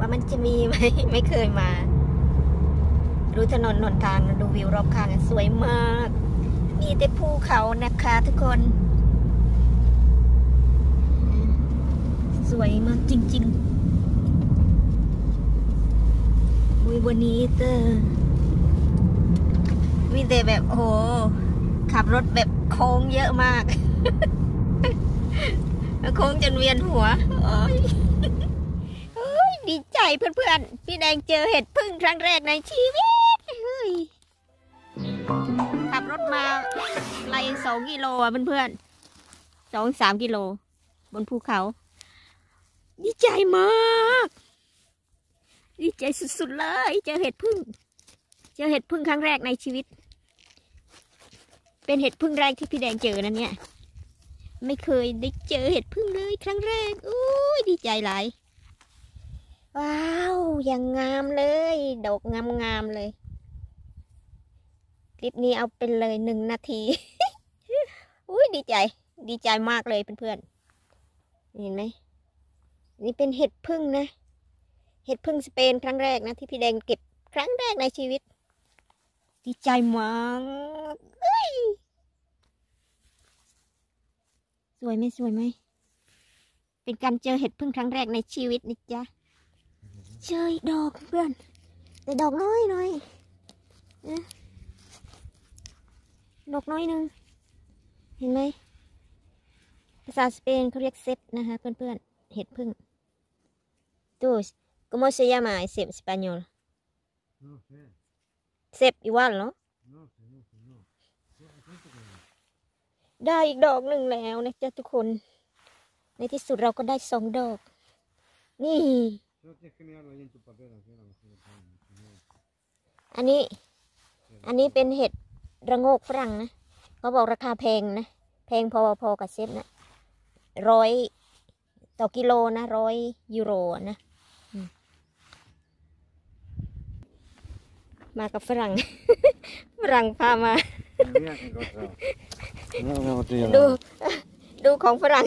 มันจะมีไหม ไม่เคยมาดูถนนหนทางดูวิวรอบข้างสวยมากมีแต่ภูเขานะคะทุกคนสวยมากจริงๆmuy bonitoมีแต่แบบโอ้โหขับรถแบบโค้งเยอะมากโค้งจนเวียนหัวโอ้ยดีใจเพื่อนๆพี่แดงเจอเห็ดพึ่งครั้งแรกในชีวิตขับรถมาไกล2 กิโลอ่ะเพื่อนๆ2-3 กิโลบนภูเขาดีใจมากดีใจสุดๆเลยเจอเห็ดพึ่งครั้งแรกในชีวิตเป็นเห็ดพึ่งแรกที่พี่แดงเจอนะเนี่ยไม่เคยได้เจอเห็ดพึ่งเลยครั้งแรกอุ้ยดีใจหลายว้าวอย่างงามเลยดอกงามๆเลยคลิปนี้เอาเป็นเลย1 นาที อุ้ยดีใจมากเลยเพื่อนๆเห็นไหมนี่เป็นเห็ดพึ่งนะเห็ดพึ่งสเปนครั้งแรกนะที่พี่แดงเก็บครั้งแรกในชีวิตดีใจมากสวยไหมเป็นการเจอเห็ดพึ่งครั้งแรกในชีวิตนะจ๊ะเจอดอกเพื่อนแต่ดอกน้อยดอกน้อยนึงเห็นไหมภาษาสเปนเขาเรียกเซปนะคะเพื่อนๆเห็ดพึ่งตูส ¿cómo se llama ese en español? No sé. Sep igual, ¿no? No sé. ได้อีกดอกหนึ่งแล้วนะจ๊ะทุกคนในที่สุดเราก็ได้2 ดอกนี่อันนี้เป็นเห็ดระโงกฝรั่งนะเขาบอกราคาแพงนะแพงพอกับเซฟนะ100 ต่อกิโลนะ100 ยูโรนะมากับฝรั่ง ฝรั่งพามาดูของฝรั่ง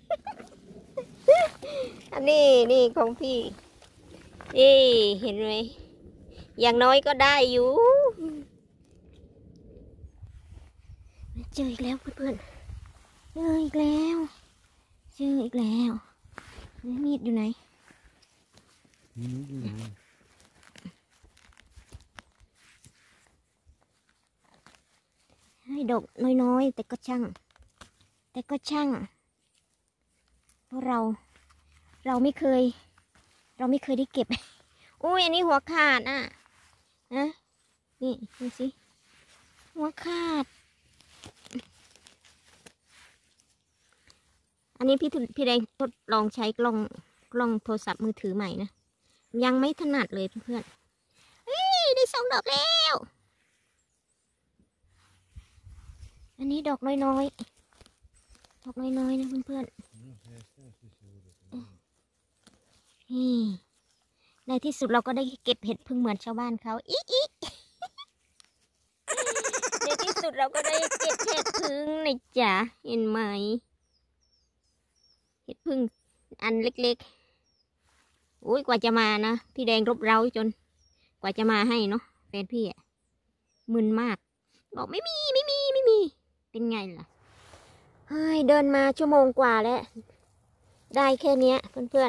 อันนี้ของพี่เห็นไหมอย่างน้อยก็ได้อยู่เจออีกแล้วเพื่อนๆเจออีกแล้วมีดอยู่ไหนให้ดอกน้อยๆแต่ก็ช่างเพราะเราไม่เคยได้เก็บอุ้ยอันนี้หัวขาดอ่ะนะนี่ดูสิหัวขาดอันนี้พี่แดงทดลองใช้กล้องโทรศัพท์มือถือใหม่นะยังไม่ถนัดเลยเพื่อนๆได้2 ดอกแล้วอันนี้ดอกน้อยนะเพื่อนๆในที่สุดเราก็ได้เก็บเห็ดพึ่งเหมือนชาวบ้านเขาอีในที่สุดเราก็ได้เก็บเห็ดพึ่งนะจ๊ะเห็นไหมเห็ดพึ่งอันเล็กๆอุ้ยกว่าจะมานะพี่แดงรบเร้าจนกว่าจะมาให้เนาะแฟนพี่อะมึนมากบอกไม่มีเป็นไงล่ะเฮ้ยเดินมา1 ชั่วโมงกว่าแล้วได้แค่นี้เพื่อน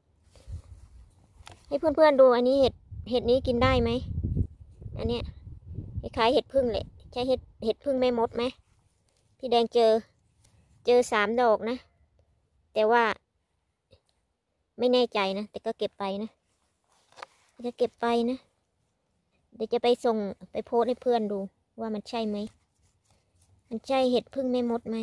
ๆให้เพื่อนๆดูอันนี้เห็ดนี้กินได้ไหมอันเนี้ยคล้ายๆเห็ดพึ่งแหละใช่เห็ดพึ่งแม่มดไหมพี่แดงเจอ3 ดอกนะแต่ว่าไม่แน่ใจนะแต่ก็เก็บไปนะเดี๋ยวจะไปส่งไปโพสให้เพื่อนดูว่ามันใช่ไหมมันใช่เห็ดพึ่งแม่มดไหม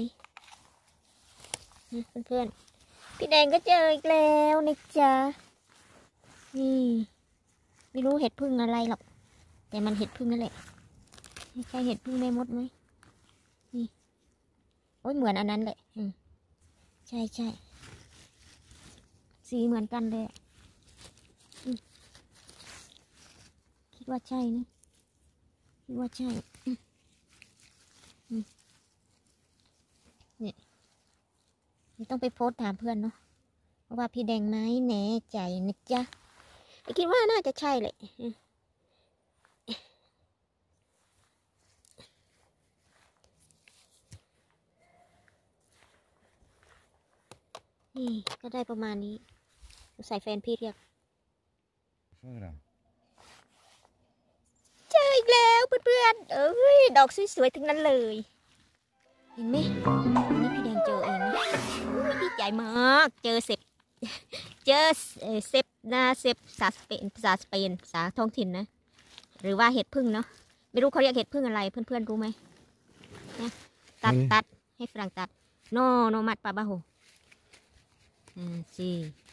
เพื่อนๆพี่แดงก็เจออีกแล้วนะจ๊ะนี่ไม่รู้เห็ดพึ่งอะไรหรอกแต่มันเห็ดพึ่งนั่นแหละใช่เห็ดพึ่งแม่มดไหมนี่โอ้ยเหมือนอันนั้นแหละใช่สีเหมือนกันเลยคิดว่าใช่นะนี่ต้องไปโพสถามเพื่อนเนาะเพราะว่าพี่แดงไหมแน่ใจนะจ๊ะแต่คิดว่าน่าจะใช่เลยนี่ก็ได้ประมาณนี้ใส่แฟนพี่เรียกเจออีกแล้วเพื่อนๆเอ้ยดอกสวยๆทั้งนั้นเลยเห็นไหมนี่พี่แดงเจอเองนะดีใจมากเจอเซฟนะเซฟภาษาสเปนภาษาท้องถิ่นนะหรือว่าเห็ดพึ่งเนาะไม่รู้เขาเรียกเห็ดพึ่งอะไรเพื่อนๆรู้ไหมเนี่ยตัดให้ฝรั่งตัดโนมัดปาบาโฮsí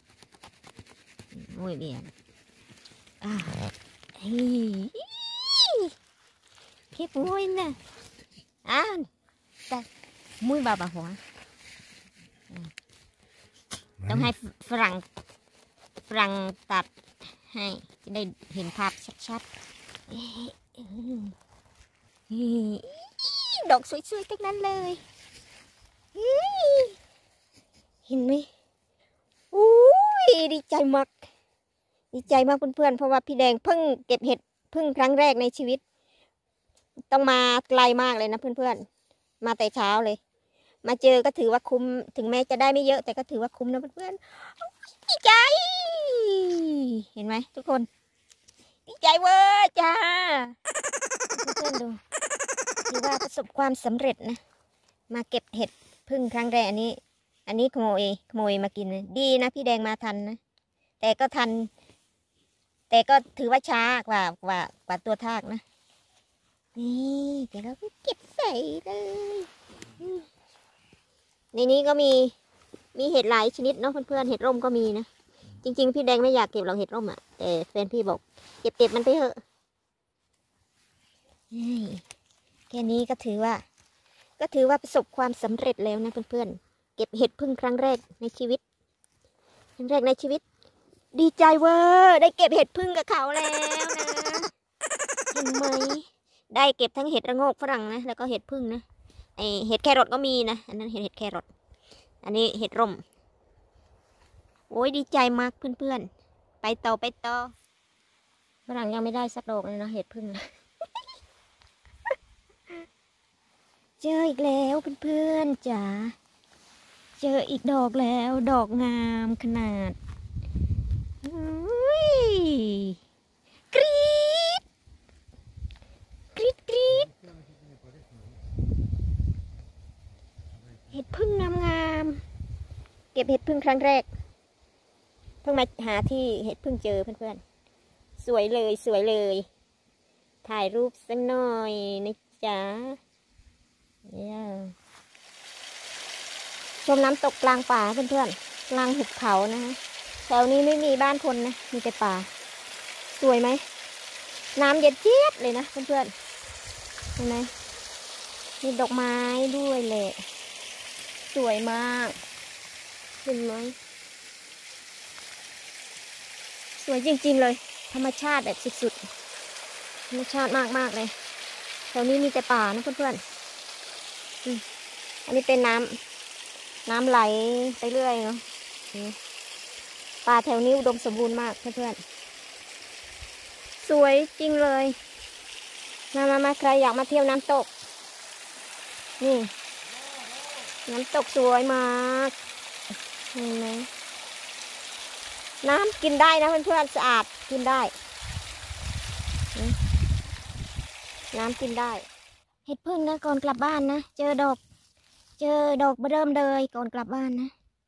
muy bien qué buena muy babajo ต้องให้ฝรั่งตัดให้จะได้เห็นภาพชัดๆดอกสวยๆทั้งนั้นเลยเห็นไหมอุ้ยดีใจมากเพื่อนๆเพราะว่าพี่แดงเพิ่งเก็บเห็ดพึ่งครั้งแรกในชีวิตต้องมาไกลมากเลยนะเพื่อนๆมาแต่เช้าเลยมาเจอก็ถือว่าคุ้มถึงแม้จะได้ไม่เยอะแต่ก็ถือว่าคุ้มนะเพื่อนๆดีใจเห็นไหมทุกคนดีใจเวอร์จ้าเพื่อนๆดูถือว่าประสบความสำเร็จนะมาเก็บเห็ดพึ่งครั้งแรกอันนี้ขโมยมากินนะดีนะพี่แดงมาทันนะแต่ก็ทันแต่ก็ถือว่าช้ากว่าตัวทากนะนี่เดี๋ยวเราก็เก็บใส่เลยในนี้ก็มีเห็ดหลายชนิดเนาะเพื่อนๆเห็ดร่มก็มีนะจริงๆพี่แดงไม่อยากเก็บเราเห็ดร่มอ่ะแต่แฟนพี่บอกเก็บมันไปเถอะแค่นี้ก็ถือว่าประสบความสำเร็จแล้วนะเพื่อนๆเก็บเห็ดพึ่งครั้งแรกในชีวิตดีใจเวอร์ได้เก็บเห็ดพึ่งกับเขาแล้วนะเห็นไหมได้เก็บทั้งเห็ดระโงกฝรั่งนะแล้วก็เห็ดพึ่งนะไอเห็ดแครอทก็มีนะอันนั้นเห็ดแครอทอันนี้เห็ดร่มโอ้ยดีใจมากเพื่อนๆไปต่อฝรั่งยังไม่ได้สักดอกเลยนะเห็ดพึ่งเจออีกแล้วเพื่อนๆจ๋าเจออีกดอกแล้วดอกงามขนาดกรี๊ดเห็ดพึ่งงามเก็บเห็ดพึ่งครั้งแรกเพิ่งมาหาที่เห็ดพึ่งเจอเพื่อนๆสวยเลยถ่ายรูปสักหน่อยนะจ๊ะชมน้ำตกกลางป่าเพื่อนๆกลางหุบเขานะแถวนี้ไม่มีบ้านคนนะมีแต่ป่าสวยไหมน้ำเย็นเจี๊ยบเลยนะเพื่อนๆเห็นไหมมีดอกไม้ด้วยแหละสวยมากเห็นไหมสวยจริงๆเลยธรรมชาติแบบสุดๆธรรมชาติมากๆเลยแถวนี้มีแต่ป่านะเพื่อนๆอันนี้เป็นน้ำไหลไปเรื่อยเนาะป่าแถวนี้อุดมสมบูรณ์มากเพื่อนๆสวยจริงเลยมาใครอยากมาเที่ยวน้ำตกนี่น้ำตกสวยมากเห็นไหมน้ำกินได้นะเพื่อนๆสะอาดกินได้น้ำกินได้เห็ดพึ่งนะก่อนกลับบ้านนะเจอดอกเริ่มเลยก่อนกลับบ้านนะ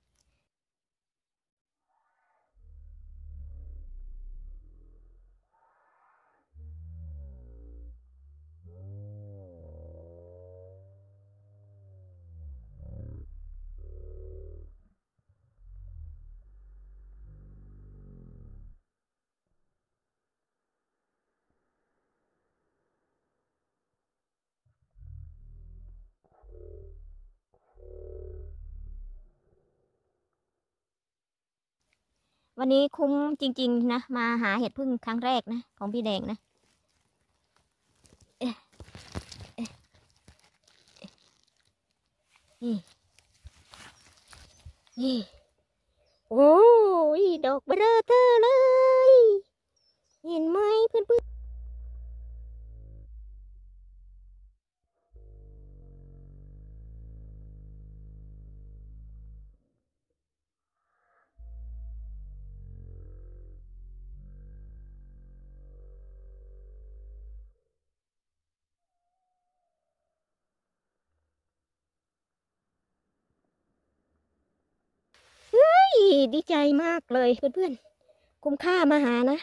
วันนี้คุ้มจริงๆนะมาหาเห็ดพึ่งครั้งแรกนะของพี่แดงนะนี่โอ้ยดอกเบลอเธอเลยเห็นไหมเพื่อน ดีใจมากเลยเพื่อนๆคุ้มค่ามาหานะ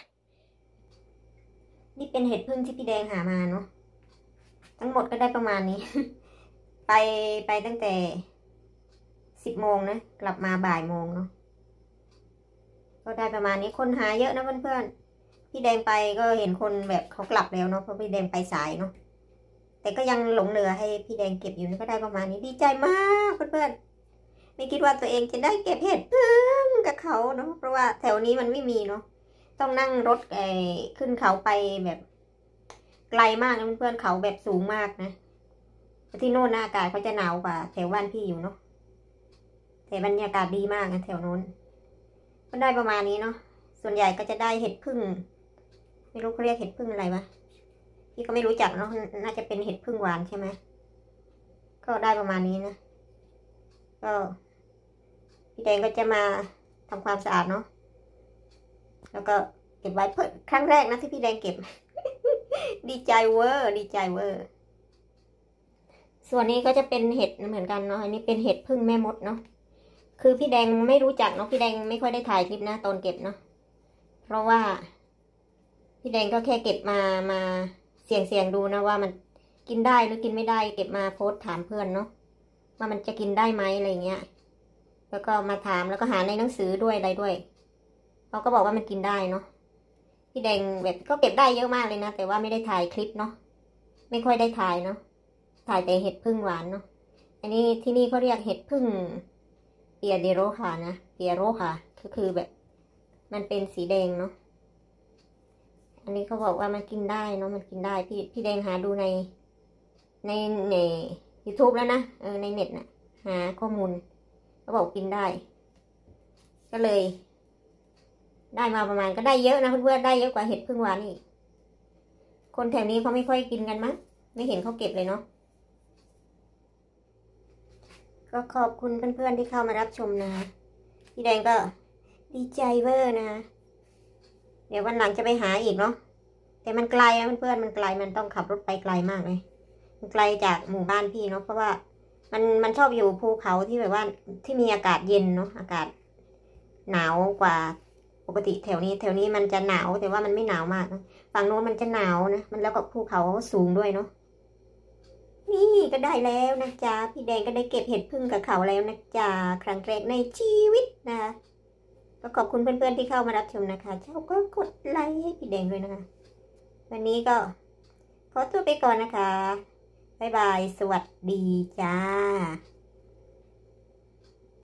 นี่เป็นเห็ดพึ่งที่พี่แดงหามาเนาะทั้งหมดก็ได้ประมาณนี้ ไปตั้งแต่10 โมงนะกลับมาบ่ายโมงเนาะก็ได้ประมาณนี้คนหาเยอะนะเพื่อนๆพี่แดงไปก็เห็นคนแบบเขากลับแล้วเนาะเพราะพี่แดงไปสายเนาะแต่ก็ยังหลงเหลือให้พี่แดงเก็บอยู่ก็ได้ประมาณนี้ดีใจมากเพื่อนๆไม่คิดว่าตัวเองจะได้เก็บเห็ดพึ่งกับเขาเนาะเพราะว่าแถวนี้มันไม่มีเนาะต้องนั่งรถขึ้นเขาไปแบบไกลมากนะเพื่อนๆเขาแบบสูงมากนะที่โน่นอากาศเขาจะหนาวกว่าแถวบ้านพี่อยู่เนาะแต่บรรยากาศดีมากนะแถวโน้นก็ได้ประมาณนี้เนาะส่วนใหญ่ก็จะได้เห็ดพึ่งไม่รู้เขาเรียกเห็ดพึ่งอะไรวะพี่ก็ไม่รู้จักเนาะน่าจะเป็นเห็ดพึ่งหวานใช่ไหมก็ได้ประมาณนี้นะก็พี่แดงก็จะมาทำความสะอาดเนาะแล้วก็เก็บไว้เพิ่มครั้งแรกนะที่พี่แดงเก็บ ดีใจเวอร์ดีใจเวอร์ส่วนนี้ก็จะเป็นเห็ดเหมือนกันเนาะอันนี้เป็นเห็ดพึ่งแม่มดเนาะคือพี่แดงไม่รู้จักเนาะพี่แดงไม่ค่อยได้ถ่ายคลิปนะตอนเก็บเนาะเพราะว่าพี่แดงก็แค่เก็บมาเสี่ยงดูนะว่ามันกินได้หรือกินไม่ได้เก็บมาโพสถามเพื่อนเนาะว่ามันจะกินได้ไหมอะไรเงี้ยแล้วก็มาถามแล้วก็หาในหนังสือด้วยอะไรด้วยเขาก็บอกว่ามันกินได้เนาะพี่แดงแบบก็เก็บได้เยอะมากเลยนะแต่ว่าไม่ได้ถ่ายคลิปเนาะไม่ค่อยได้ถ่ายเนาะถ่ายแต่เห็ดพึ่งหวานเนาะอันนี้ที่นี่เขาเรียกเห็ดพึ่งเปียเดโรค่ะนะเปียโรค่ะก็คือแบบมันเป็นสีแดงเนาะอันนี้เขาบอกว่ามันกินได้เนาะมันกินได้พี่แดงหาดูใน YouTube แล้วนะในเน็ตนะหาข้อมูลเขาบอกกินได้ ก็เลยได้มาประมาณก็ได้เยอะนะเพื่อนๆได้เยอะกว่าเห็ดพึ่งหวานอีกคนแถวนี้เขาไม่ค่อยกินกันมั้งไม่เห็นเขาเก็บเลยเนาะก็ขอบคุณเพื่อนๆที่เข้ามารับชมนะพี่แดงก็ดีใจเวอร์นะเดี๋ยววันหลังจะไปหาอีกเนาะแต่มันไกลนะเพื่อนๆมันไกลมันต้องขับรถไปไกลมากเลยมันไกลจากหมู่บ้านพี่เนาะเพราะว่ามันชอบอยู่ภูเขาที่แบบว่าที่มีอากาศเย็นเนาะอากาศหนาวกว่าปกติแถวนี้มันจะหนาวแต่ว่ามันไม่หนาวมากนะฝั่งโน้นมันจะหนาวนะมันแล้วก็ภูเขาสูงด้วยเนาะนี่ก็ได้แล้วนะจ๊ะพี่แดงก็ได้เก็บเห็ดพึ่งกับเขาแล้วนะจ๊ะครั้งแรกในชีวิตนะก็ขอบคุณเพื่อนๆที่เข้ามารับชมนะคะเจ้าก็กดไลค์ให้พี่แดงด้วยนะคะวันนี้ก็ขอตัวไปก่อนนะคะบ๊ายบายสวัสดีจ้า